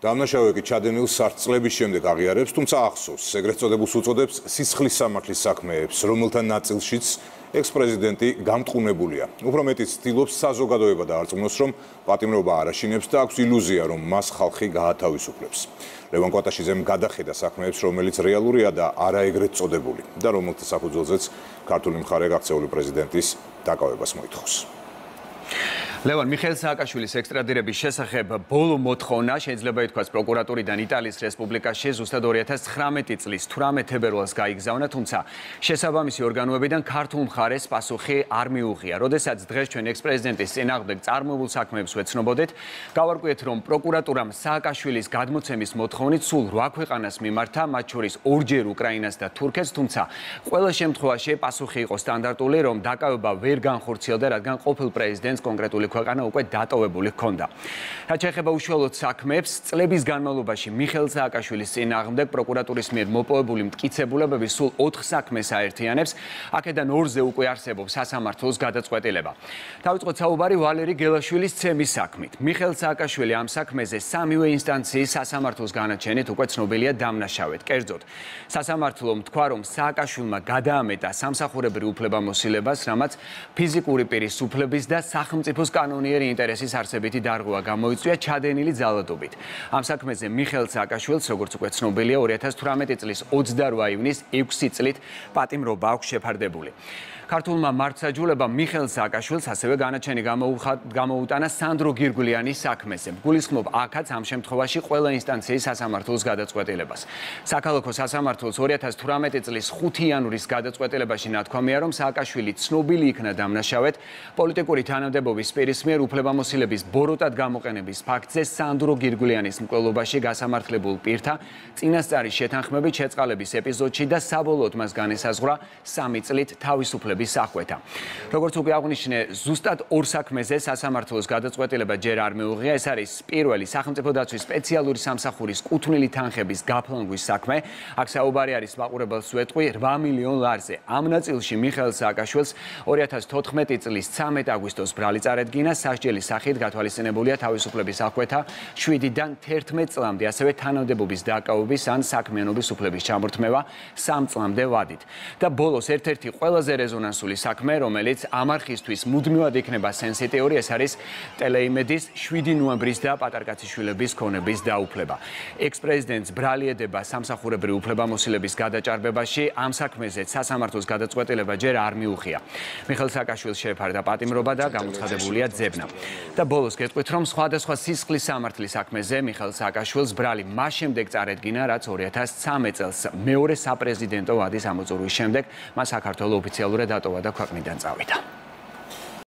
დამნაშავე კი ჩადენილ სარწლების შემდეგ აღიარებს, თუმცა ახსოვს, ეგრეთ წოდებულს უწოდებს სისხლის სამართლის საქმეებს, რომელთა ნაწილშიც ექს-პრეზიდენტი გამტყუნებულია. უფრო მეტიც ცდილობს საზოგადოება დაარწმუნოს, რომ პატიმრობა არ აშინებს და აქვს ილუზია, რომ მას ხალხი გაათავისუფლებს. ლევან კვატაშიძემ გადახედა საქმეებს, რომელიც რეალურია და არა ეგრეთ წოდებული და რომელთა საფუძველზეც ქართული მხარე გაქცეული პრეზიდენტის დაკავებას მოითხოვს. ლევან, მიხეილ სააკაშვილის ექსტრადირების შესახებ ბოლო მოთხოვნა შეიძლება ითქვას პროკურატურიდან იტალიის რესპუბლიკაში ზუსტად 2019 წლის 18 თებერვალს გაიგზავნა, თუმცა შესაბამისი ორგანოებიდან ქართულ მხარეს პასუხი არ მიუღია. როდესაც დღეს ჩვენ ექს-პრეზიდენტის წინააღმდეგ წარმოებულ საქმეებს ვეცნობოდეთ, გავარკვიეთ, რომ პროკურატურამ სააკაშვილის გადმოცემის მოთხოვნით სულ 8 ქვეყანას მიმართა, მათ შორის ორჯერ უკრაინას და თურქეთს, თუმცა ყველა შემთხვევაში პასუხი იყო სტანდარტული, რომ დაკავება ვერ განხორციელდა, რადგან ყოფილ პრეზიდენტს კონკრეტული ქვეყანა უკვე დატოვებული ჰქონდა. რაც შეეხება უშუალოდ საქმეებს, წლების განმავლობაში მიხეილ სააკაშვილის წინააღმდეგ პროკურატურის მიერ მოპოვებული მტკიცებულებები სულ 4 საქმეს აერთიანებს, აქედან 2-ზე უკვე არსებობს სასამართლოს გადაწყვეტილება. დავიწყოთ საუბარი ვალერი გელაშვილის ცემის საქმით. მიხეილ სააკაშვილი ამ საქმეზე 3-ვე ინსტანციის სასამართლოს განაჩენით უკვე ცნობილია დამნაშავედ. კერძოდ, სასამართლომ თქვა, რომ სააკაშვილმა გადაამეტა სამსახურებრივ უფლებამოსილებას, რამაც ფიზიკური პირის უფლების და სახელმწიფოს კანონიერი ინტერესის არსებითი დარღვევა გამოიწვია ჩადენილი ძალადობით. ამ საქმეზე მიხეილ სააკაშვილს, როგორც უკვე ცნობილია, 2018 წლის 28 ივნის 6 წლით პატიმრობა აქვს შეფარდებული. ქართულმა მართლმსაჯულებამ მიხეილ სააკაშვილს ასევე განაჩენი გამოუტანა სანდრო გირგვლიანის საქმეზე. გულისხმობ აქაც ამ შემთხვევაში ყველა ინსტანციის სასამართლოს გადაწყვეტილებას. საქალაქო სასამართლოს 2018 წლის 5 იანვრის გადაწყვეტილებაში ნათქვამია, რომ სააკაშვილი ცნობილი იქნა დამნაშავედ პოლიტიკური თანამდებობის პირის მიერ უფლებამოსილების ბოროტად გამოყენების ფაქტზე სანდრო გირგვლიანის მკვლელობაში გასამართლებულ პირთა წინასწარი შეთანხმებით შეწყალების ეპიზოდში და საბოლოოდ მას განესაზღვრა 3 წლით თავისუფლების სახვეთა. როგორც უკვე აღნიშნე, ზუსტად 2 საქმეზე სასამართლოს გადაწყვეტილება ჯერ არ მეუღია. ეს არის პირველი სახელმწიფო დაცვის სპეციალური სამსახურის კუთვნილი თანხების გაფლანგვის საქმე. აქ საუბარი არის მაყურებელს ვეტყვი 8 მილიონ ლარზე. ამ ნაწილში მიხეილ სააკაშვილს 2014 წლის 13 აგვისტოს ბრალი წარედგინა, სასჯელის სახით გათვალისწინებულია თავისუფლების სახვეთა 7-დან 11 წლამდე, ასევე თანამდებობის დაკავების ან საქმიანობის უფლების ჩამორთმევა 3 წლამდე ვადით. და ბოლოს ერთ-ერთი ყველაზე რეზონანსული საქმე, რომელიც ამ არხისთვის მუდმივად იქნება სენსიტიური, ეს არის Teleimedis 7 ნოემბრის და პატარკაციშვილების ქონების დაუფლება. ექს-პრეზიდენტს ბრალი ედება სამსახურებრივ უფლებამოსილების გადაჭარბებაში, ამ საქმეზეც სასამართლოს გადაწყვეტილება ჯერ არ მიუღია. მიხეილ სააკაშვილს შეეფარდა პატიმრობა და გამოცხადებულია ძებნა. და ბოლოს გეტყვით, რომ სხვადასხვა სისხლის სამართლის საქმეზე მიხეილ სააკაშვილს ბრალი მას შემდეგ წარედგინა, რაც 2013 წელს მეორე საპრეზიდენტო ვადის ამოწურვის შემდეგ მას საქართველოს ოფიციალურად დატოვა და ქვეყნიდან წავიდა.